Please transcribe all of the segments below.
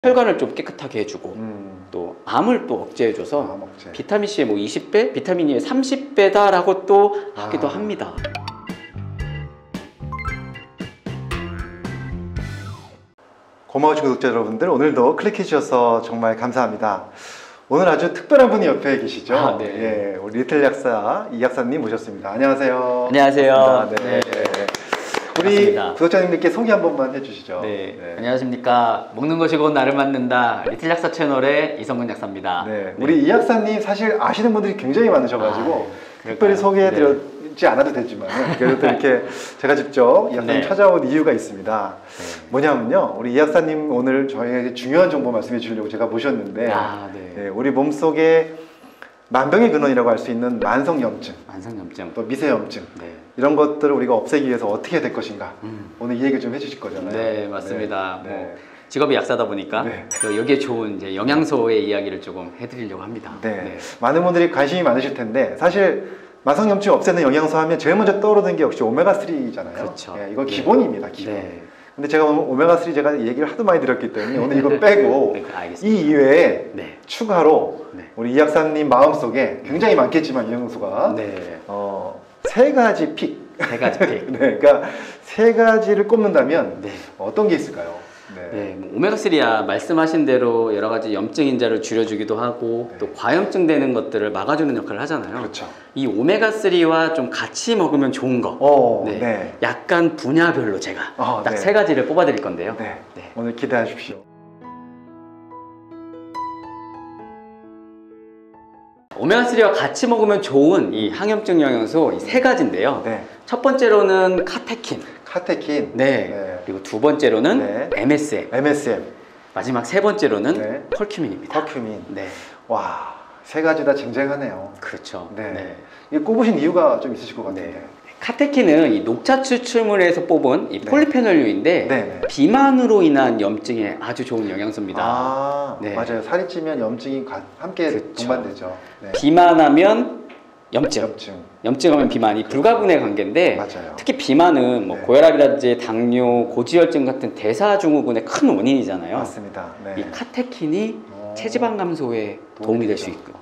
혈관을 좀 깨끗하게 해주고 또 암을 또 억제해줘서 비타민C의 뭐 20배, 비타민 E의 30배다라고 또 하기도 합니다. 고마우신 구독자 여러분들, 오늘도 클릭해 주셔서 정말 감사합니다. 오늘 아주 특별한 분이 옆에 계시죠? 네. 예, 우리 리틀 약사 이 약사님 모셨습니다. 안녕하세요. 안녕하세요. 네. 우리 반갑습니다. 구독자님들께 소개 한 번만 해주시죠. 네. 안녕하십니까. 먹는 것이 곧 나를 만든다 리틀 약사 채널의 이성근 약사입니다. 네. 우리 이 약사님 사실 아시는 분들이 굉장히 많으셔가지고 특별히 소개해드리지 않아도 되지만 그래도 이렇게 제가 직접 이 약사님 찾아온 이유가 있습니다. 뭐냐면요, 우리 이 약사님 오늘 저희에게 중요한 정보 말씀해 주시려고 제가 모셨는데 우리 몸속에 만병의 근원이라고 할 수 있는 만성염증, 또 미세염증 이런 것들을 우리가 없애기 위해서 어떻게 해야 될 것인가, 오늘 이 얘기 좀 해주실 거잖아요. 네, 맞습니다. 뭐 직업이 약사다 보니까 또 여기에 좋은 이제 영양소의 이야기를 조금 해드리려고 합니다. 많은 분들이 관심이 많으실 텐데 사실 만성염증 없애는 영양소 하면 제일 먼저 떠오르는 게 역시 오메가3잖아요. 그렇죠. 이거 기본입니다, 기본. 근데 제가 오늘 오메가3 제가 얘기를 하도 많이 드렸기 때문에 오늘 이거 빼고 이 이외에 추가로 우리 이 약사님 마음속에 굉장히 많겠지만 영양소가 세 가지 픽. 그러니까 세 가지를 꼽는다면 어떤 게 있을까요? 뭐 오메가3야 말씀하신 대로 여러 가지 염증 인자를 줄여주기도 하고 또 과염증 되는 것들을 막아주는 역할을 하잖아요. 그렇죠. 이 오메가3와 좀 같이 먹으면 좋은 거 약간 분야별로 제가 딱 세 가지를 뽑아 드릴 건데요. 오늘 기대하십시오. 오메가3와 같이 먹으면 좋은 이 항염증 영양소 이 세 가지인데요. 첫 번째로는 카테킨. 그리고 두 번째로는 MSM. 마지막 세 번째로는 컬큐민입니다. 와, 세 가지 다 쟁쟁하네요. 그렇죠. 이 꼽으신 이유가 좀 있으실 것 같은데. 카테킨은 이 녹차 추출물에서 뽑은 이 폴리페놀류인데 비만으로 인한 염증에 아주 좋은 영양소입니다. 맞아요. 살이 찌면 염증이 함께 동반되죠. 비만하면 염증하면 비만이 불가분의 관계인데 특히 비만은 뭐 고혈압이라든지 당뇨, 고지혈증 같은 대사증후군의 큰 원인이잖아요. 맞습니다. 이 카테킨이 체지방 감소에 도움이 될 수 있고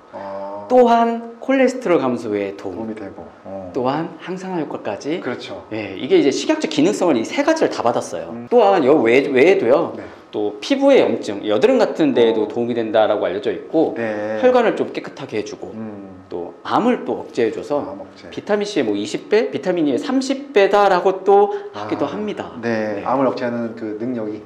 또한 콜레스테롤 감소에 도움이 되고 또한 항산화 효과까지. 이게 이제 식약처 기능성을 이 세 가지를 다 받았어요. 또한 여 외에도요 또 피부의 염증, 여드름 같은 데에도 도움이 된다라고 알려져 있고 혈관을 좀 깨끗하게 해주고 또 암을 또 억제해줘서 비타민C의 뭐 20배, 비타민 E의 30배다라고 또 하기도 합니다. 암을 억제하는 그 능력이.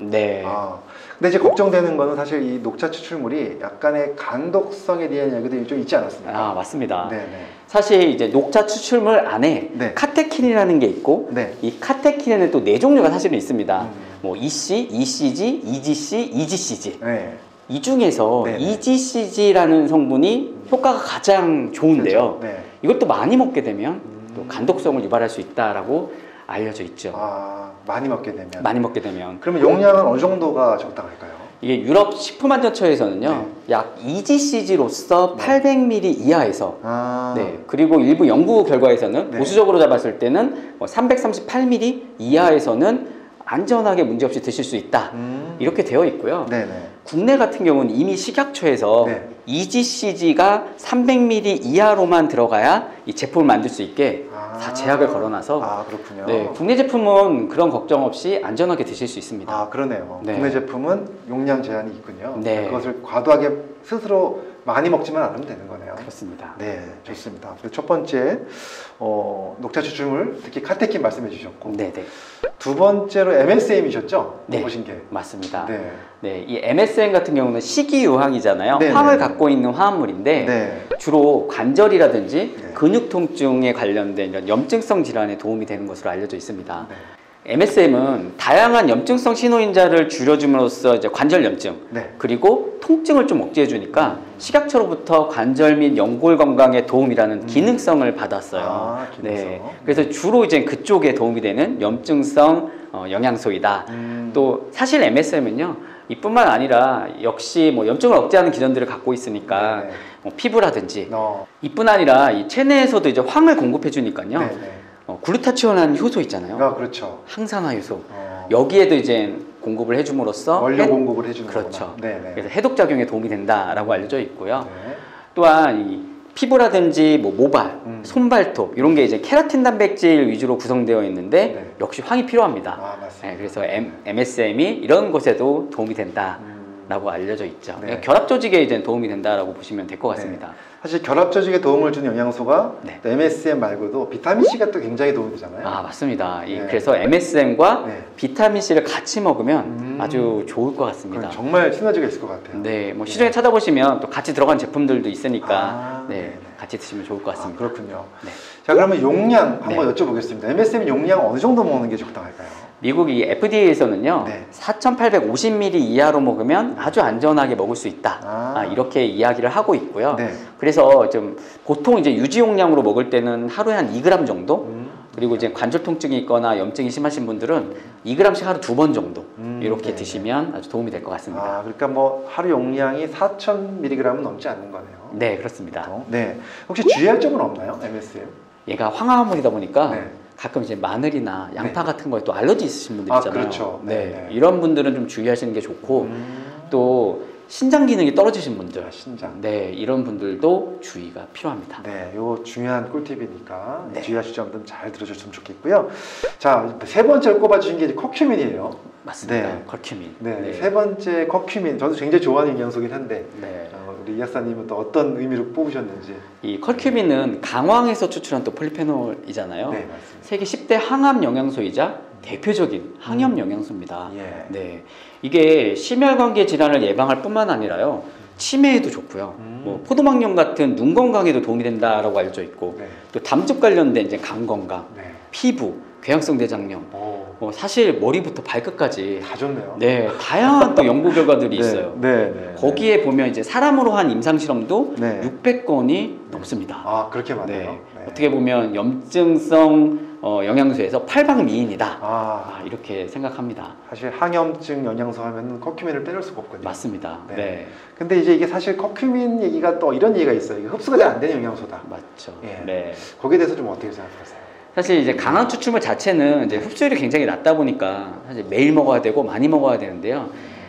근데 이제 걱정되는 거는 사실 이 녹차 추출물이 약간의 간독성에 대한 얘기도 좀 있지 않았습니까? 맞습니다. 사실 이제 녹차 추출물 안에 카테킨이라는 게 있고 이 카테킨에는 또 네 종류가 사실은 있습니다. 뭐 EC, ECG, EGC, EGCG. 이 중에서 EGCG라는 성분이 효과가 가장 좋은데요. 이것도 많이 먹게 되면 또 간독성을 유발할 수 있다라고 알려져 있죠. 많이 먹게 되면. 그러면 용량은 어느 정도가 적당할까요? 이게 유럽 식품안전처에서는요 약 EGCG로서 800ml 이하에서 그리고 일부 연구 결과에서는 보수적으로 잡았을 때는 338ml 이하에서는 안전하게 문제없이 드실 수 있다 이렇게 되어 있고요. 국내 같은 경우는 이미 식약처에서 EGCG가 300ml 이하로만 들어가야 이 제품을 만들 수 있게 다 제약을 걸어놔서 국내 제품은 그런 걱정 없이 안전하게 드실 수 있습니다. 그러네요. 국내 제품은 용량 제한이 있군요. 그것을 과도하게 스스로 많이 먹지만 않으면 되는 거네요. 그렇습니다. 좋습니다. 첫 번째 녹차 추출물, 특히 카테킨 말씀해 주셨고 두 번째로 MSM이셨죠? 보신 게. 맞습니다. 이 MSM 같은 경우는 식이유황이잖아요. 황을 갖고 있는 화합물인데 주로 관절이라든지 근육 통증에 관련된 이런 염증성 질환에 도움이 되는 것으로 알려져 있습니다. MSM은 다양한 염증성 신호인자를 줄여줌으로써 이제 관절 염증 그리고 통증을 좀 억제해 주니까 식약처로부터 관절 및 연골 건강에 도움이라는 기능성을 받았어요. 그래서 주로 이제 그쪽에 도움이 되는 염증성 영양소이다. 또 사실 MSM은요 이뿐만 아니라 역시 뭐 염증을 억제하는 기전들을 갖고 있으니까 뭐 피부라든지 이뿐 아니라 이 체내에서도 이제 황을 공급해 주니까요. 글루타치온이라는 효소 있잖아요. 그렇죠. 항산화 효소. 여기에도 이제 공급을 해줌으로써 원료 공급을 해주는 그렇죠. 네네. 그래서 해독 작용에 도움이 된다라고 알려져 있고요. 네. 또한 이 피부라든지 뭐 모발, 손발톱 이런 게 이제 케라틴 단백질 위주로 구성되어 있는데 네. 역시 황이 필요합니다. 아, 맞습니다. 네, 그래서 MSM이 이런 것에도 도움이 된다라고 알려져 있죠. 네. 결합 조직에 이제 도움이 된다라고 보시면 될 것 같습니다. 네. 사실 결합 조직에 도움을 주는 영양소가 네. MSM 말고도 비타민 C가 또 굉장히 도움이 되잖아요. 아, 맞습니다. 네. 그래서 MSM과 네. 비타민 C를 같이 먹으면 아주 좋을 것 같습니다. 정말 시너지가 있을 것 같아요. 네, 뭐 시중에 찾아보시면 또 같이 들어간 제품들도 있으니까 네. 네, 같이 드시면 좋을 것 같습니다. 그렇군요. 네. 자, 그러면 용량 한번 여쭤보겠습니다. MSM 용량 어느 정도 먹는 게 적당할까요? 미국 이 FDA에서는요, 네. 4,850ml 이하로 먹으면 아주 안전하게 먹을 수 있다. 이렇게 이야기를 하고 있고요. 네. 그래서 좀 보통 이제 유지 용량으로 먹을 때는 하루에 한 2g 정도. 그리고 이제 관절 통증이 있거나 염증이 심하신 분들은 2g씩 하루 2번 정도 이렇게 네. 드시면 아주 도움이 될 것 같습니다. 그러니까 뭐 하루 용량이 4,000mg은 넘지 않는 거네요. 네, 그렇습니다. 네. 혹시 주의할 점은 없나요, MSM? 얘가 황화물이다 보니까 네. 가끔 이제 마늘이나 양파 네. 같은 거에 또 알러지 있으신 분들 있잖아요. 그렇죠. 네. 네. 이런 분들은 좀 주의하시는 게 좋고 또 신장 기능이 떨어지신 분들, 신장. 네, 이런 분들도 주의가 필요합니다. 네, 요 중요한 꿀팁이니까 네. 주의하실 점들은 잘 들어주셨으면 좋겠고요. 자, 세 번째로 꼽아주신 게 이제 커큐민이에요. 맞습니다. 네. 커큐민. 네, 네. 세 번째 커큐민. 저도 굉장히 좋아하는 영양소긴 한데 네. 우리 이 약사님은 또 어떤 의미로 뽑으셨는지. 이 컬큐민은 강황에서 추출한 또 폴리페놀이잖아요. 네, 맞습니다. 세계 10대 항암 영양소이자 대표적인 항염 영양소입니다. 예. 네, 이게 심혈관계 질환을 예방할 뿐만 아니라요, 치매에도 좋고요. 뭐 포도막염 같은 눈 건강에도 도움이 된다라고 알려져 있고, 네. 또 담즙 관련된 이제 간 건강, 네. 피부, 궤양성 대장염, 사실 머리부터 발끝까지 다 좋네요. 네, 다양한 또 연구 결과들이 네, 있어요. 네. 거기에 보면 이제 사람으로 한 임상 실험도 네. 600건이 넘습니다. 그렇게 많아요. 네. 네. 어떻게 보면 염증성 영양소에서 팔방미인이다. 이렇게 생각합니다. 사실 항염증 영양소 하면 커큐민을 빼놓을 수가 없거든요. 맞습니다. 네. 네. 근데 이제 이게 사실 커큐민 얘기가 또 이런 얘기가 있어요. 이게 흡수가 잘 안 되는 영양소다. 맞죠. 예. 네. 거기에 대해서 좀 어떻게 생각하세요? 사실 이제 강한 추출물 자체는 이제 흡수율이 굉장히 낮다 보니까 사실 매일 먹어야 되고 많이 먹어야 되는데요.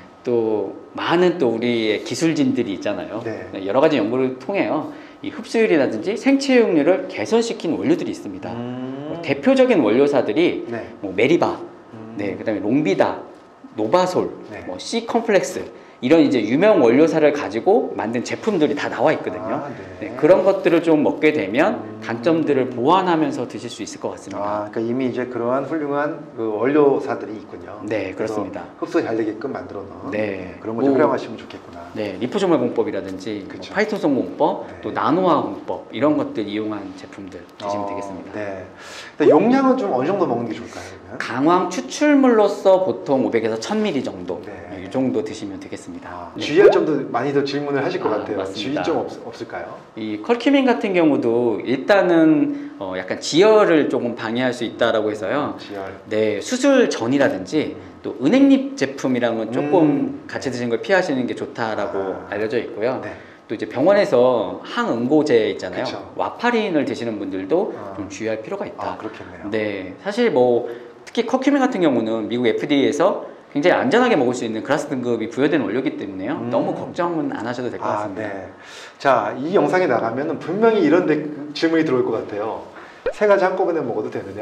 또 많은 또 우리의 기술진들이 있잖아요. 네. 여러 가지 연구를 통해요. 이 흡수율이라든지 생체용률을 개선시킨 원료들이 있습니다. 대표적인 원료사들이 네. 뭐 메리바, 네, 그다음에 롱비다, 노바솔, 네. 뭐 C 컴플렉스 이런 이제 유명 원료사를 가지고 만든 제품들이 다 나와 있거든요. 네. 네, 그런 것들을 좀 먹게 되면 단점들을 보완하면서 드실 수 있을 것 같습니다. 그러니까 이미 이제 그러한 훌륭한 그 원료사들이 있군요. 네, 그렇습니다. 흡수가 잘 되게끔 만들어 놓은 네. 그런 걸 좀 활용하시면 좋겠구나. 네, 리포소멀 공법이라든지 그쵸. 뭐 파이토송 공법, 네. 또 나노화 공법 이런 것들 이용한 제품들 드시면 되겠습니다. 네. 근데 용량은 좀 어느 정도 먹는 게 좋을까요? 그러면? 강황 추출물로서 보통 500에서 1000ml 정도, 네. 이 정도 드시면 되겠습니다. 네. 주의할 점도 많이들 질문을 하실 것 같아요. 맞습니다. 주의점 없을까요? 이 컬큐민 같은 경우도 일단은 약간 지혈을 조금 방해할 수 있다라고 해서요. 지혈. 네, 수술 전이라든지 또 은행잎 제품이랑은 조금 같이 드시는 걸 피하시는 게 좋다라고 알려져 있고요. 네. 또 이제 병원에서 항응고제 있잖아요. 그쵸. 와파린을 드시는 분들도 좀 주의할 필요가 있다. 그렇겠네요. 네, 사실 뭐 특히 커큐민 같은 경우는 미국 FDA에서 굉장히 안전하게 먹을 수 있는 클래스 등급이 부여된 원료이기 때문에요. 너무 걱정은 안 하셔도 될 것 같습니다. 네. 자, 이 영상에 나가면은 분명히 이런 질문이 들어올 것 같아요. 세 가지 한꺼번에 먹어도 되느냐?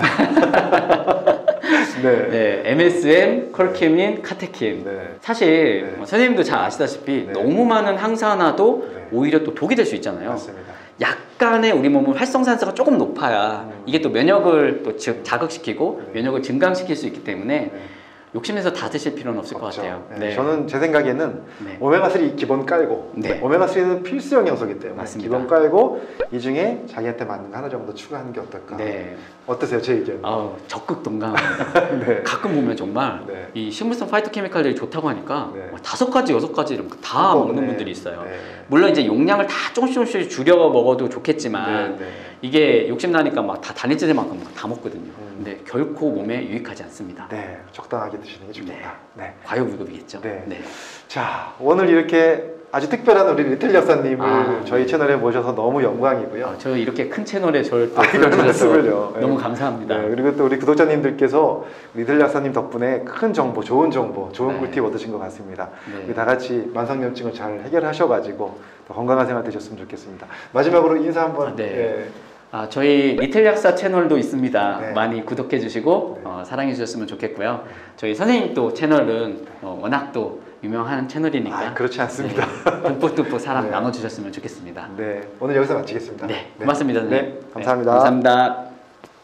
네. 네, MSM, 컬큐민, 카테킨. 네. 사실 선생님도 잘 아시다시피 네. 너무 많은 항산화도 네. 오히려 또 독이 될 수 있잖아요. 맞습니다. 약간의 우리 몸은 활성산소가 조금 높아야 이게 또 면역을 또 자극시키고 네. 면역을 증강시킬 수 있기 때문에 네. 욕심내서 다 드실 필요는 없을 것 같아요. 네. 저는 제 생각에는 네. 오메가3 기본 깔고 네. 오메가3는 필수 영양소이기 때문에 맞습니다. 기본 깔고 이 중에 자기한테 맞는 하나 정도 추가하는 게 어떨까? 네. 어떠세요, 제 의견? 적극 동감합니다. 네. 가끔 보면 정말 네. 이 식물성 파이토케미칼들이 좋다고 하니까 네. 5가지, 6가지 이런 거 다 먹는 네. 분들이 있어요. 네. 물론 이제 용량을 다 조금씩 줄여 먹어도 좋겠지만 네. 이게 욕심나니까 막 다 단위째만큼 다 먹거든요. 근데 결코 몸에 유익하지 않습니다. 네, 적당하게 드시는 게 좋겠다. 네. 과유불급이겠죠. 네. 네. 자, 오늘 이렇게 아주 특별한 우리 리틀 약사님을 저희 채널에 모셔서 너무 영광이고요. 저 이렇게 큰 채널에 저를 또 불러주셔서 너무 감사합니다. 네, 그리고 또 우리 구독자님들께서 리틀 약사님 덕분에 큰 정보, 좋은 꿀팁 얻으신 것 같습니다. 우리 다 같이 만성염증을 잘 해결하셔가지고 더 건강한 생활 되셨으면 좋겠습니다. 마지막으로 인사 한번. 저희 리틀 약사 채널도 있습니다. 많이 구독해 주시고 사랑해 주셨으면 좋겠고요. 저희 선생님 또 채널은 워낙 또 유명한 채널이니까 그렇지 않습니다. 듬뿍듬뿍 사랑 나눠주셨으면 좋겠습니다. 네, 오늘 여기서 마치겠습니다. 네, 고맙습니다. 네, 감사합니다. 감사합니다.